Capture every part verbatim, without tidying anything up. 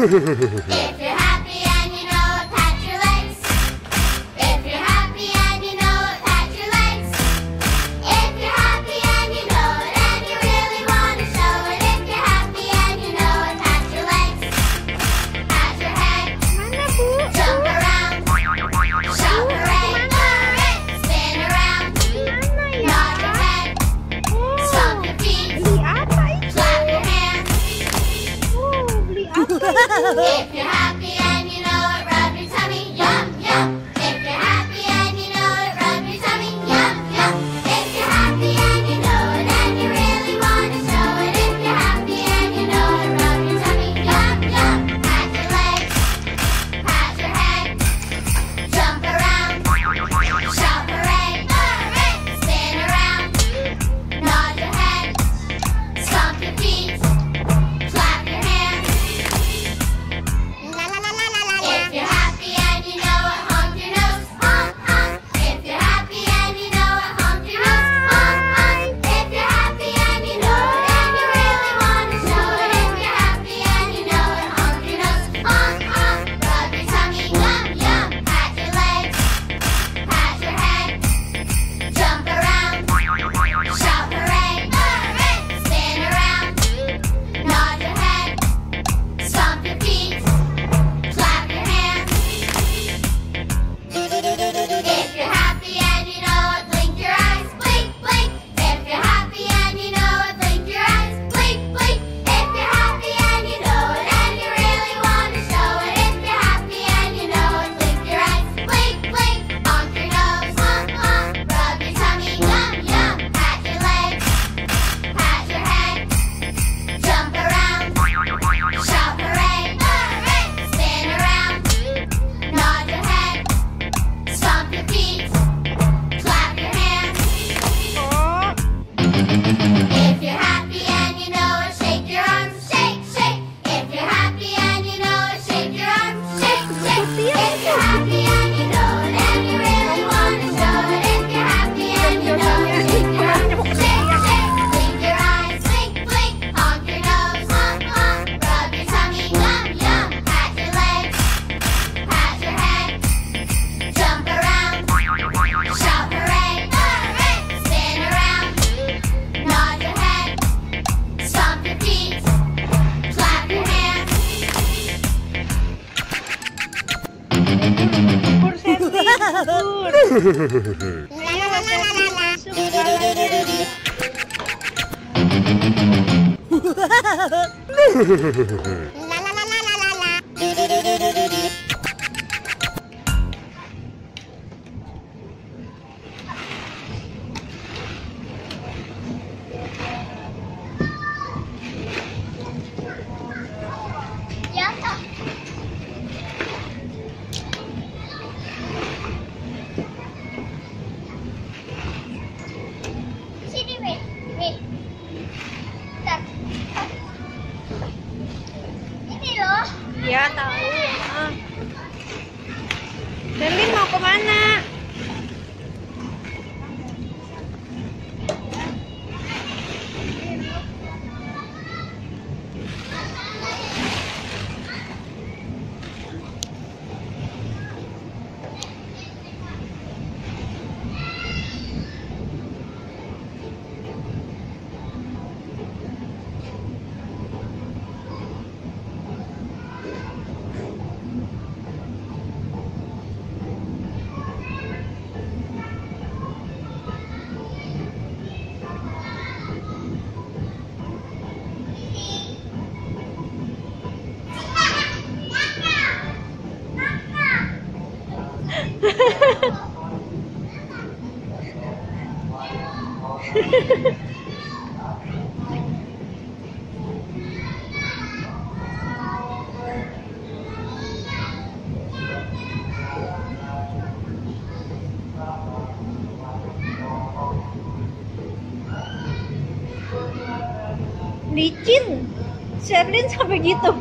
If you're happy and you know it, pat your legs. If you're happy and you know it, pat your legs. If you're happy and you know it and you really want to show it. If you're happy and you know it, pat your legs. Pat your head. Jump around. Shout hooray, hooray. Spin around. Nod your head. Stomp your feet. Clap your hands. If you're happy and you know it, rub your tummy, yum, yum. If you're happy and you know it, rub your tummy, yum, yum. If you're happy and you know it and you really want to show it. If you're happy and you know it, rub your tummy, yum, yum. Pat your legs, pat your head, jump around, shout hooray, hooray. Spin around, nod your head, stomp your feet, clap your hands. If you're happy and you know it, honk your nose, honk, honk. If you're happy and you know it, honk your nose, honk, honk. If you're happy and you know it and you really want to show it. If you're happy and you know it, honk your nose, honk, honk. Rub your tummy, yum, yum. Pat your legs, pat your head, jump around, shout hooray, hooray. Spin around, nod your head, stomp your feet, clap your hands. If you're happy and you know it, blink your eyes, blink, blink. If you're happy and you know it, blink your eyes, blink, blink. If you're happy and you know it and you really want to show it. If you're happy and you know it, blink your eyes, blink, blink. Honk your nose, honk, honk. Rub your tummy, yum, yum. Pat your legs, pat your head, jump around, shout hooray, hooray. Spin around, nod your head, stomp your feet, clap your hands. If you're happy and you know it, shake your arms, shake, shake. If you're happy and you know it, shake your arms, shake, shake. If you're happy and you know it and you really want to show it. If you're happy and you know it, shake your arms, shake, shake. Blink your eyes, blink, blink. Honk your nose, honk, honk. Rub your tummy, yum, yum. Pat your legs, pat your head, jump around, shout hooray, hooray. Spin around, nod your head, stomp your feet, clap your hands. Sini, Wei. Wei. Bentar. Ini loh. Ya tahu. Ah. Selin mau kemana? Licin, Sherlyn sampai gitu.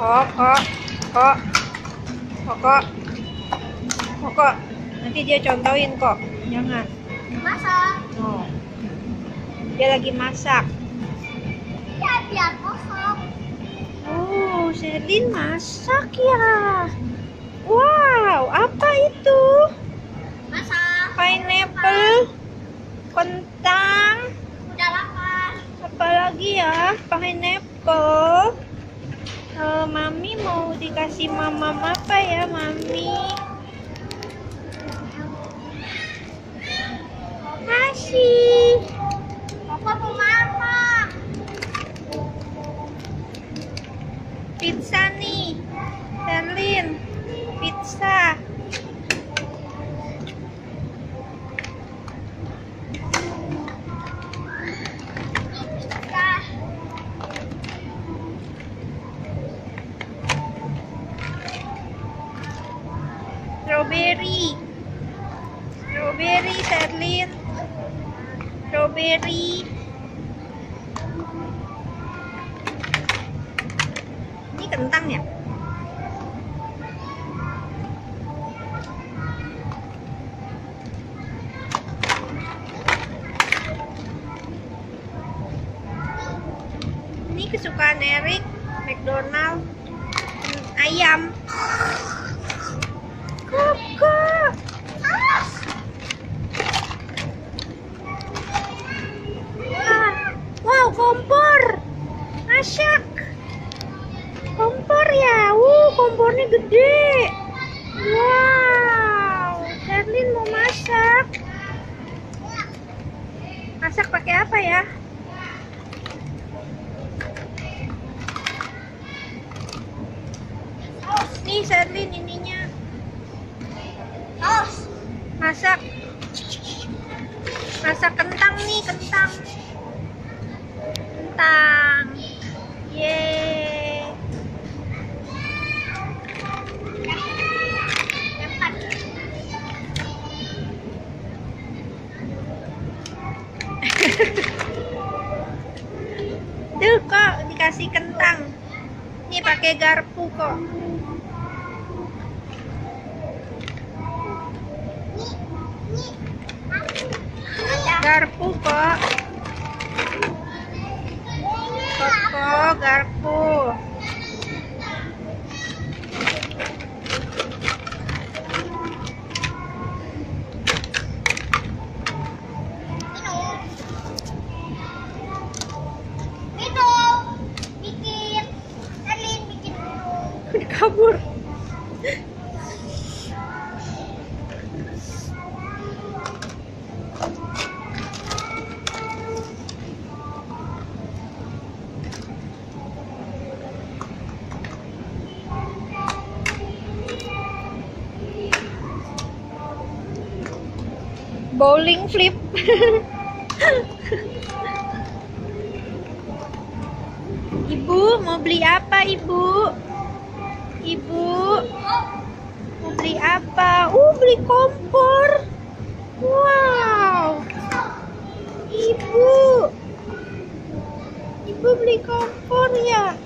Kok, kok, kok, kok, kok, kok, kok. Nanti dia contohin kok. Jangan. Masak. Oh. Dia lagi masak. Ya biar kosong. Oh, Sherlyn masak ya. Wow, apa itu? Masak. Pineapple, kentang, Udah lapar. apa lagi ya? Pineapple. Uh, mami mau dikasih mamam apa ya, Mami? Kasih. Papa mau makan. Pizza nih, Sherlyn. Pizza. Dah. Strawberry. Strawberry, Sherlyn. Strawberry. Ini kentang ya? Ini kesukaan Erik, McDonald, ayam. Koko. Ah, wow, kompor. Masak. Kompor ya. Uh, kompornya gede. Wow, Sherlyn mau masak. Masak pakai apa ya? Nih Sherlyn ininya. Tos. Masak. Masak kentang nih, kentang. Kentang. Yeay. Cepat. Tuh kok dikasih kentang. Nih pakai garpu kok. Garpu kok. Koko, garpu. Minum. Bikin. Sherlyn bikin minum. Udah kabur. Bowling flip. Ibu mau beli apa, Ibu? Ibu mau beli apa? Uh, beli kompor. Wow. Ibu. Ibu beli kompor ya?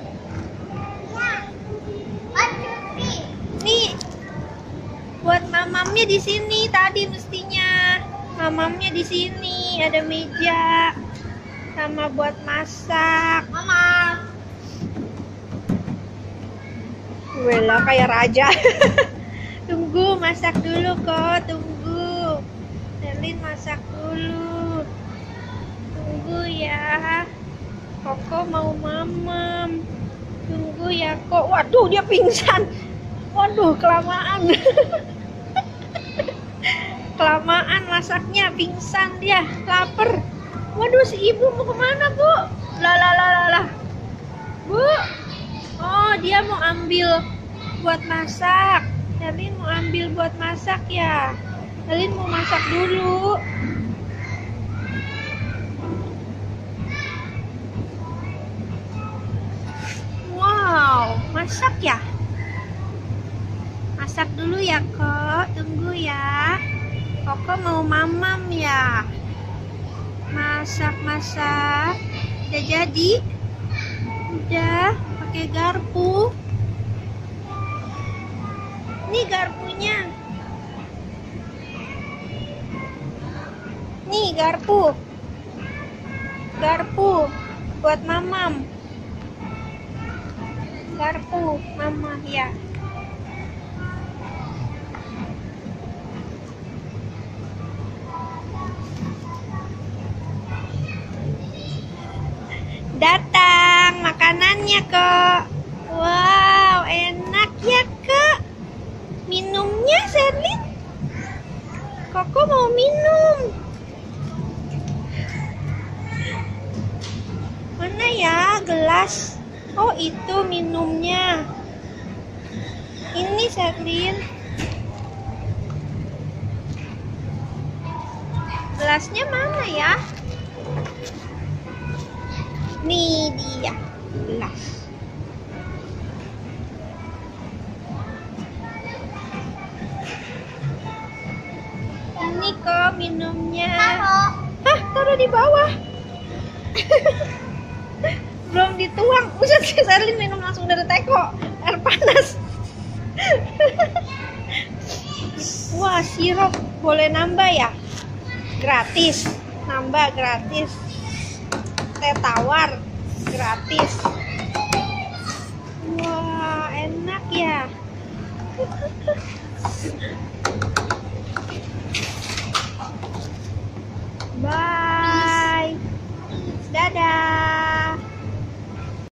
One, two, three. Nih. Buat mamamnya di sini tadi mestinya. Mamamnya di sini ada meja sama buat masak. Mama. Wela kayak raja. Tunggu, masak dulu kok, tunggu. Sherlyn masak dulu. Tunggu ya. Koko mau mamam. Tunggu ya kok. Waduh, dia pingsan. Waduh, kelamaan. Kelamaan masaknya, pingsan dia, lapar. Waduh, si ibu mau kemana, Bu? Lah lah lah lah lah. Bu. Oh, dia mau ambil buat masak. Sherlyn mau ambil buat masak ya. Sherlyn mau masak dulu. Wow, masak ya? Masak dulu ya, Kok. Tunggu ya. Koko mau mamam ya. Masak-masak. Udah jadi? Udah. pakai garpu. Nih garpunya. Nih garpu. Garpu buat mamam. Garpu mama ya. Datang makanannya, Kak. Wow, enak ya, Kak. Minumnya, Sherlyn. Koko mau minum. Mana ya gelas? Oh, itu minumnya. Ini, Sherlyn. Gelasnya mana ya? Nih dia gelas. Ini kok minumnya. Hah, taruh di bawah. Belum dituang. Buset, Sherlyn minum langsung dari teko. Air panas. Wah, sirup boleh nambah ya? Gratis. Nambah gratis. Teh tawar gratis. Wah, enak ya.